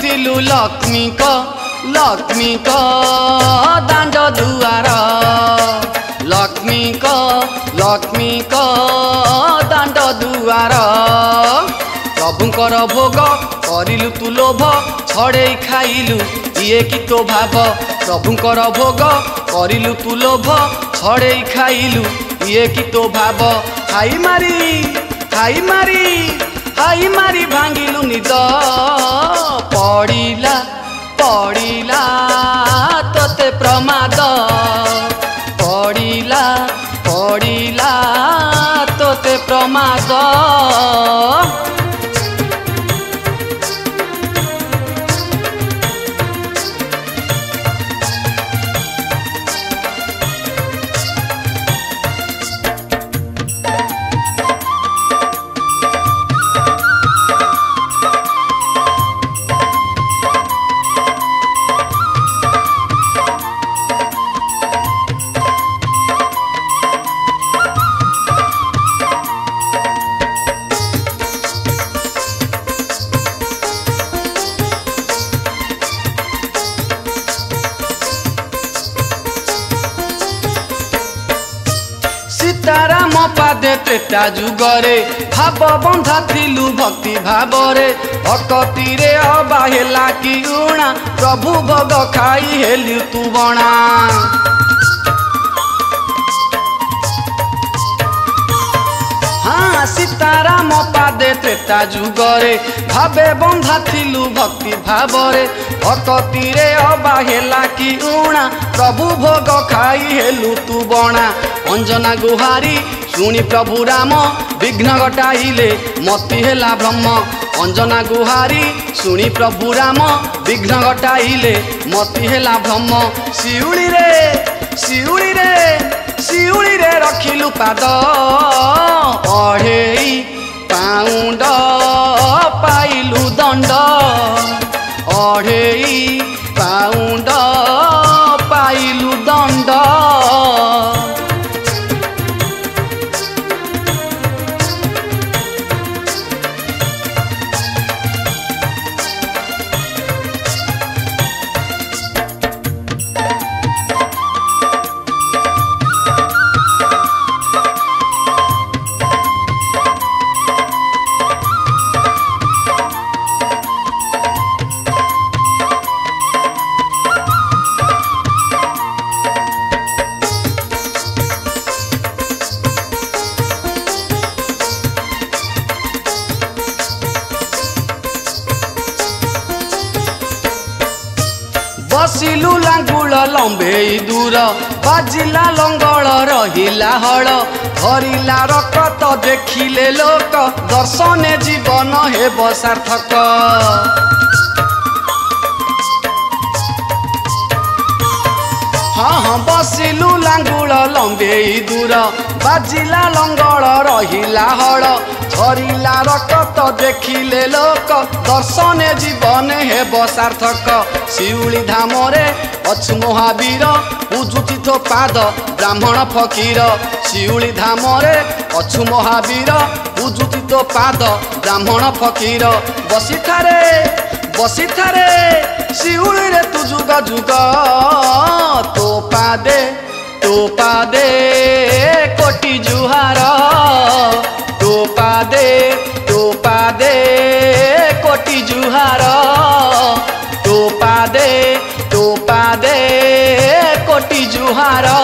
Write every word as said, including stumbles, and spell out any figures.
बसिलु लक्ष्मी को लक्ष्मी को दांड दुआर लक्ष्मी को लक्ष्मी को दांड दुआर प्रभुंकर भोग करिलु तू लोभ छड़े खाइलु ये कि तो भाव प्रभुंकर भोग करिलु तू लोभ छड़े खाइलु ये कि तो भाव हाई मारी हाई मारी हाई मारी भांगिलु निद पड़िला पड़िला तोते प्रमाद पड़िला पड़िला तोते प्रमाद सीताराम पादे त्रेता जुगरे भाव बंधा थिलु भक्ति भावरे भक्ति रे अबा हेला कि उणा प्रभु भोग खाई हेलु तू बणा हाँ सीताराम पादे त्रेता जुगरे भावे बंधा थिलु भक्ति भावरे भक्ति रे अबा हेला कि उणा प्रभु भोग खाई हेलु तू बणा अंजना गुहारी शुणी प्रभु राम विघ्न घटाइले मति हेला ब्रह्म अंजना गुहारी शुणी प्रभु राम विघ्न घटाइले मति हेला ब्रह्म शिउली रे शिउली रे शिउली रे रखिलु पाद अढ़ेई पाउंड पाइलु दंड अढ़ेई पाउंड पाइलु दंड बसिलु लांगुल लंबे दूर बाजिला लंगल रहिला हल धरिला रकत देखिले लोक दर्शने जीवन हेब सार्थक हाँ हाँ बसिलु लांगुल लंबे दूर बाजिला लंगल रहिला हल धरिला रकत देखिले लोक दर्शने जीवन हेब सार्थक शिउली धामरे अछु महावीर पूजुति तो पाद ब्राह्मण फकीर शिउली धामरे अछु महावीर पूजुति तो पाद ब्राह्मण फकीर बसी थारे बसी थारे शिउली रे तू जुग जुग तो पादे तो पादे कोटि जुहार तो पादे तो पादे कोटि जुहार तो पादे तो पादे कोटि जुहार।